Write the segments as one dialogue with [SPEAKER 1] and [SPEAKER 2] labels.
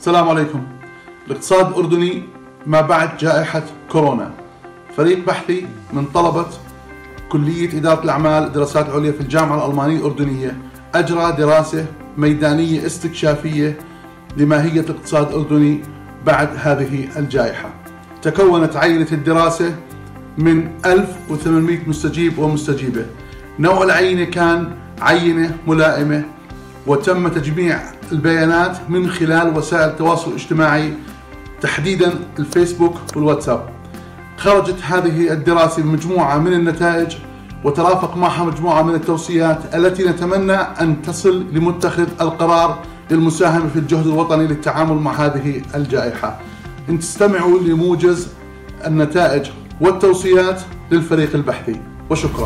[SPEAKER 1] السلام عليكم. الاقتصاد الأردني ما بعد جائحة كورونا. فريق بحثي من طلبة كلية إدارة الأعمال الدراسات العليا في الجامعة الألمانية الأردنية أجرى دراسة ميدانية استكشافية لماهية الاقتصاد الأردني بعد هذه الجائحة. تكونت عينة الدراسة من 1800 مستجيب ومستجيبة. نوع العينة كان عينة ملائمة، وتم تجميع البيانات من خلال وسائل التواصل الاجتماعي تحديدا الفيسبوك والواتساب. خرجت هذه الدراسة بمجموعة من النتائج، وترافق معها مجموعة من التوصيات التي نتمنى أن تصل لمتخذ القرار للمساهمة في الجهد الوطني للتعامل مع هذه الجائحة. إن تستمعوا لموجز النتائج والتوصيات للفريق البحثي، وشكرا.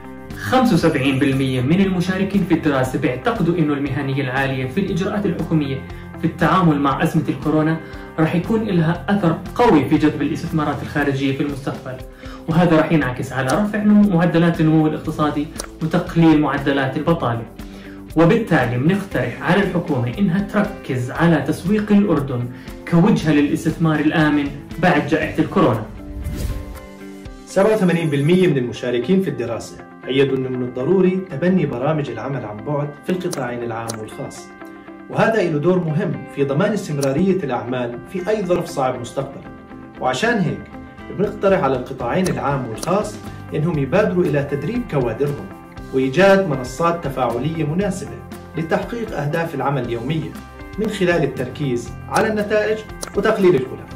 [SPEAKER 2] 75% من المشاركين في الدراسة بيعتقدوا إنه المهنية العالية في الإجراءات الحكومية في التعامل مع أزمة الكورونا راح يكون لها أثر قوي في جذب الاستثمارات الخارجية في المستقبل، وهذا راح ينعكس على رفع معدلات النمو الاقتصادي وتقليل معدلات البطالة. وبالتالي بنقترح على الحكومة إنها تركز على تسويق الأردن كوجهة للاستثمار الآمن بعد جائحة الكورونا.
[SPEAKER 3] 87% من المشاركين في الدراسة أيدوا أنه من الضروري تبني برامج العمل عن بعد في القطاعين العام والخاص، وهذا له دور مهم في ضمان استمرارية الأعمال في أي ظرف صعب مستقبلا. وعشان هيك بنقترح على القطاعين العام والخاص أنهم يبادروا إلى تدريب كوادرهم وإيجاد منصات تفاعلية مناسبة لتحقيق أهداف العمل اليومية من خلال التركيز على النتائج وتقليل الكلف.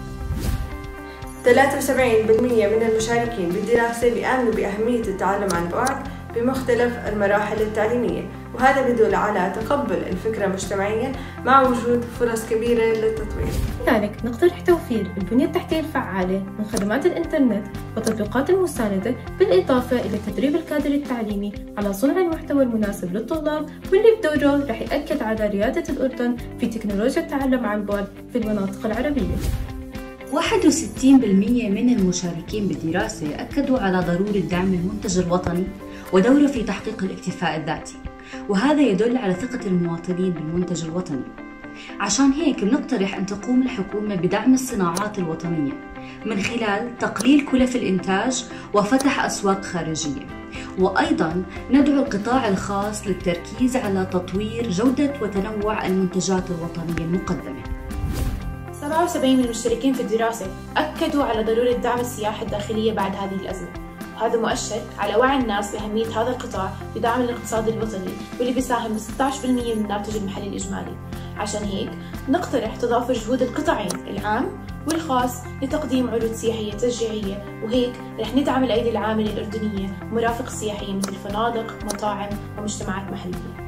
[SPEAKER 4] 73% من المشاركين بالدراسة بيآمنوا بأهمية التعلم عن بعد بمختلف المراحل التعليمية، وهذا يدل على تقبل الفكرة مجتمعيا مع وجود فرص كبيرة للتطوير.
[SPEAKER 5] لذلك نقترح توفير البنية التحتية الفعالة من خدمات الإنترنت والتطبيقات المساندة، بالإضافة إلى تدريب الكادر التعليمي على صنع المحتوى المناسب للطلاب، واللي بدوره رح يأكد على ريادة الأردن في تكنولوجيا التعلم عن بعد في المناطق العربية.
[SPEAKER 6] 61% من المشاركين بالدراسة أكدوا على ضرورة دعم المنتج الوطني ودوره في تحقيق الاكتفاء الذاتي، وهذا يدل على ثقة المواطنين بالمنتج الوطني. عشان هيك بنقترح أن تقوم الحكومة بدعم الصناعات الوطنية من خلال تقليل كلف الإنتاج وفتح أسواق خارجية، وأيضاً ندعو القطاع الخاص للتركيز على تطوير جودة وتنوع المنتجات الوطنية المقدمة.
[SPEAKER 7] 77% من المشتركين في الدراسة أكدوا على ضرورة دعم السياحة الداخلية بعد هذه الأزمة، وهذا مؤشر على وعي الناس بأهمية هذا القطاع بدعم الاقتصاد الوطني، واللي بيساهم ب 16% من الناتج المحلي الإجمالي. عشان هيك نقترح تضافر جهود القطاعين العام والخاص لتقديم عروض سياحية تشجيعية، وهيك رح ندعم الأيدي العاملة الأردنية ومرافق سياحية مثل فنادق، مطاعم ومجتمعات محلية.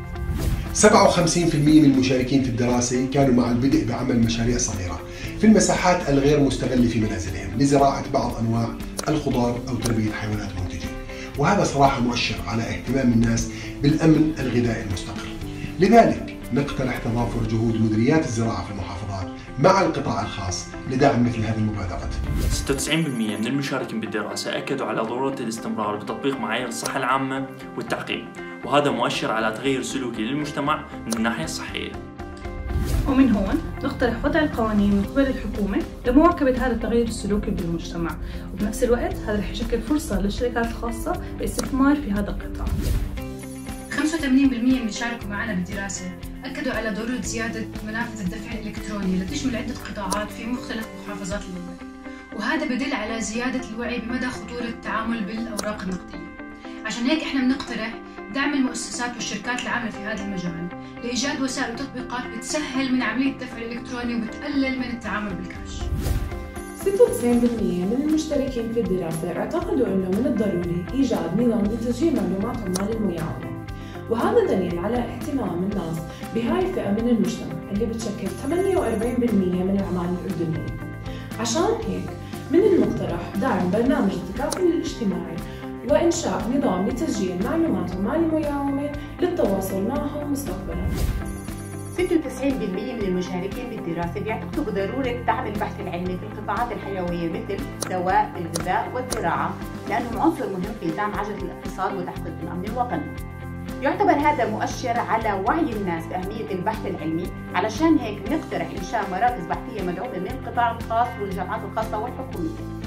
[SPEAKER 8] 57% من المشاركين في الدراسة كانوا مع البدء بعمل مشاريع صغيرة في المساحات الغير مستغلة في منازلهم لزراعة بعض أنواع الخضار أو تربية حيوانات منتجة، وهذا صراحة مؤشر على اهتمام الناس بالأمن الغذائي المستقر. لذلك نقترح تضافر جهود مديريات الزراعة في المحافظات مع القطاع الخاص لدعم مثل هذه المبادرات.
[SPEAKER 9] 96% من المشاركين بالدراسة أكدوا على ضرورة الاستمرار بتطبيق معايير الصحة العامة والتعقيم، وهذا مؤشر على تغير سلوكي للمجتمع من الناحية الصحية.
[SPEAKER 10] ومن هون نقترح وضع القوانين من قبل الحكومة لمواكبة هذا التغير السلوكي بالمجتمع، وبنفس الوقت هذا رح يشكل فرصة للشركات الخاصة للاستثمار في هذا القطاع.
[SPEAKER 11] 85% من اللي شاركوا معنا بالدراسة أكدوا على ضرورة زيادة منافذ الدفع الإلكتروني لتشمل عدة قطاعات في مختلف محافظات المملكة، وهذا بدل على زيادة الوعي بمدى خطورة التعامل بالأوراق النقدية. عشان هيك إحنا بنقترح دعم المؤسسات والشركات العاملة في هذا المجال لإيجاد وسائل وتطبيقات بتسهل من عملية الدفع الإلكتروني وبتقلل من التعامل بالكاش.
[SPEAKER 7] 96% من المشتركين في الدراسة اعتقدوا أنه من الضروري إيجاد نظام لتسجيل معلومات عمال المياومة، وهذا دليل على اهتمام الناس بهاي الفئة من المجتمع اللي بتشكل 48% من العمال الأردنيين. عشان هيك من المقترح دعم برنامج التكافل الاجتماعي وإنشاء نظام لتسجيل معلومات عمال المياومة للتواصل معهم مستقبلاً.
[SPEAKER 12] 96% من المشاركين بالدراسة بيعتقدوا بضرورة دعم البحث العلمي في القطاعات الحيوية مثل الدواء، الغذاء والزراعة، لأنهم عنصر مهم في دعم عجلة الاقتصاد وتحقيق الأمن الوطني. يعتبر هذا مؤشر على وعي الناس بأهمية البحث العلمي، علشان هيك نقترح إنشاء مراكز بحثية مدعومة من القطاع الخاص والجامعات الخاصة والحكومية.